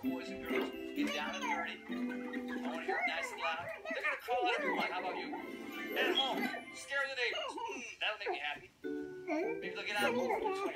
boys and girls get down and dirty. I want to hear it nice and loud. They're going to call out everyone. How about you? And at home, scare the neighbors. That'll make me happy. Maybe they'll get out of move for 20